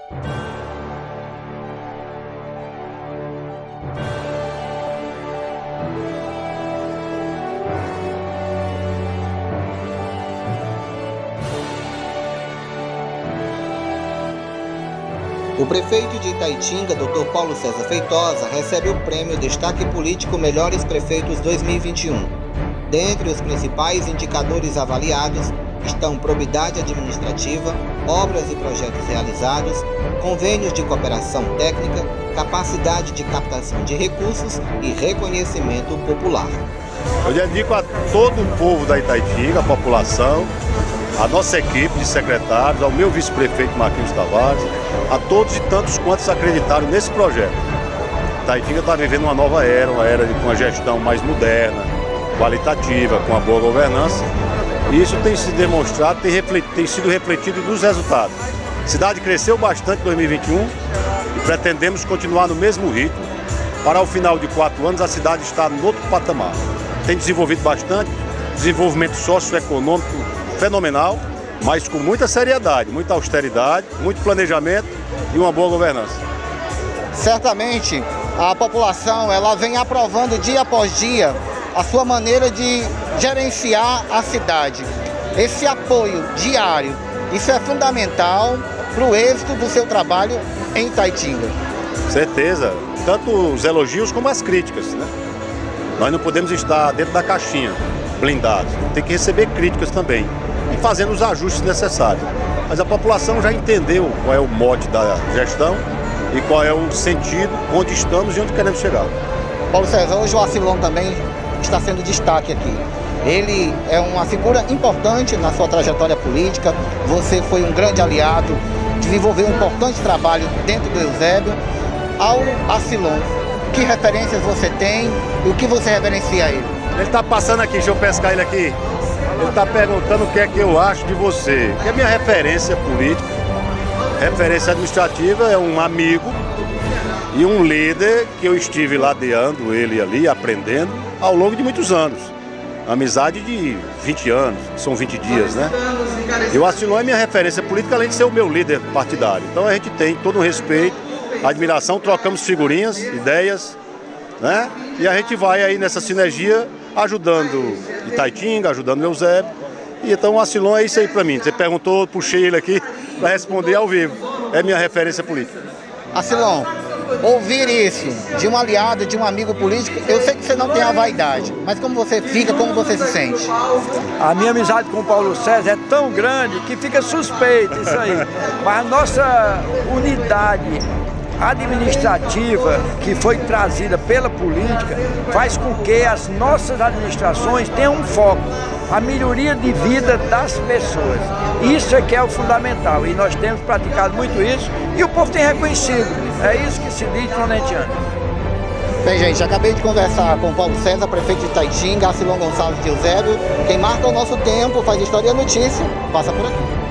O prefeito de Itaitinga, Dr. Paulo César Feitosa, recebe o prêmio Destaque Político Melhores Prefeitos 2021. Dentre os principais indicadores avaliados estão probidade administrativa, obras e projetos realizados, convênios de cooperação técnica, capacidade de captação de recursos e reconhecimento popular. Eu dedico a todo o povo da Itaitinga, a população, a nossa equipe de secretários, ao meu vice-prefeito Marquinhos Tavares, a todos e tantos quantos acreditaram nesse projeto. Itaitinga está vivendo uma nova era, com uma gestão mais moderna, qualitativa, com uma boa governança. E isso tem se demonstrado, tem sido refletido nos resultados. A cidade cresceu bastante em 2021 e pretendemos continuar no mesmo ritmo. Para o final de 4 anos, a cidade está no outro patamar. Tem desenvolvido bastante, desenvolvimento socioeconômico fenomenal, mas com muita seriedade, muita austeridade, muito planejamento e uma boa governança. Certamente, a população ela vem aprovando dia após dia a sua maneira de gerenciar a cidade. Esse apoio diário, isso é fundamental para o êxito do seu trabalho em Itaitinga. Certeza, tanto os elogios como as críticas, né? Nós não podemos estar dentro da caixinha, blindados, tem que receber críticas também e fazendo os ajustes necessários. Mas a população já entendeu qual é o mote da gestão e qual é o sentido, onde estamos e onde queremos chegar. Paulo César, hoje o Acilon também está sendo destaque aqui. Ele é uma figura importante na sua trajetória política, você foi um grande aliado, desenvolveu um importante trabalho dentro do Eusébio. Ao Acilon, que referências você tem e o que você reverencia a ele? Ele está passando aqui, deixa eu pescar ele aqui. Ele está perguntando o que é que eu acho de você. Que a minha referência política, referência administrativa, é um amigo e um líder que eu estive ladeando ele ali, aprendendo, ao longo de muitos anos. Amizade de 20 anos, são 20 dias, né? E o Acilon é minha referência política, além de ser o meu líder partidário. Então a gente tem todo um respeito, admiração, trocamos figurinhas, ideias, né? E a gente vai aí nessa sinergia ajudando Itaitinga, ajudando o Eusébio. E então o Acilon é isso aí para mim. Você perguntou, puxei ele aqui para responder ao vivo. É minha referência política. Acilon, ouvir isso de um aliado, de um amigo político, eu sei que você não tem a vaidade, mas como você fica, como você se sente? A minha amizade com o Paulo César é tão grande que fica suspeito isso aí. Mas a nossa unidade administrativa que foi trazida pela política faz com que as nossas administrações tenham um foco, a melhoria de vida das pessoas. Isso é que é o fundamental e nós temos praticado muito isso e o povo tem reconhecido. É isso que se diz fronentiano. Bem, gente, acabei de conversar com o Paulo César, prefeito de Itaitinga, Acilon Gonçalves de Eusébio. Quem marca o nosso tempo, faz História e Notícia, passa por aqui.